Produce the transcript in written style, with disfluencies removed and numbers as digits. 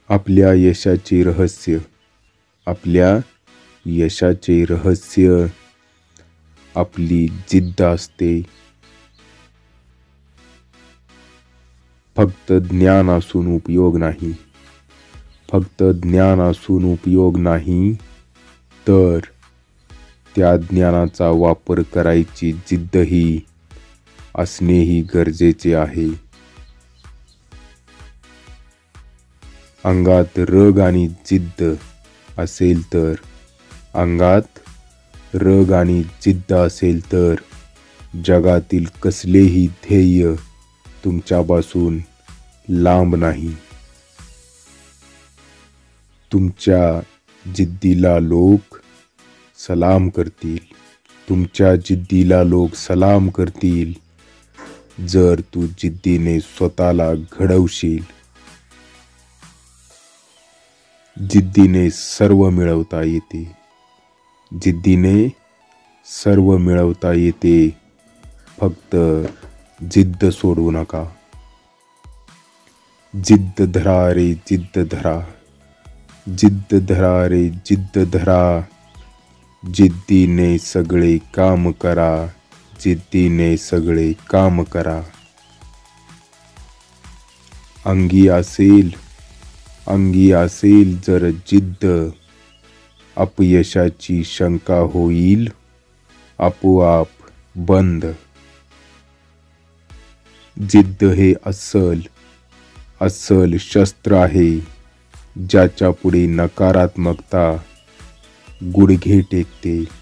आपल्या यशाचे रहस्य, आपल्या यशाचे रहस्य आपली जिद्द असते. फक्त ज्ञान असून उपयोग नाही, फक्त ज्ञान असून उपयोग नाही, तर त्या ज्ञानाचा वापर करायची जिद्दही असणेही गरजेचे आहे. अंगात रग आणि जिद्द असेल तर, अंगात रग आणि जिद्द असेल तर जगातील कसलेही ध्येय तुमच्यापासून लांब नाही. तुमच्या जिद्दीला लोक सलाम करतील, तुमच्या जिद्दीला लोक सलाम करतील जर तू जिद्दीने स्वतःला घडवशील. जिद्दीने सर्व मिळवता येते, जिद्दीने सर्व मिळवता येते. फक्त जिद्द सोडू नका. जिद्द धरा रे जिद्द धरा, जिद्द धरा रे जिद्द धरा. जिद्दीने सगळे काम करा, जिद्दीने सगळे काम करा. अंगी असेल जर जिद्द, अपयशाची शंका होईल आपोआप बंद. जिद्द हे अस्सल शस्त्र आहे, ज्याच्या पुढे नकारात्मकता गुडघे टेकते.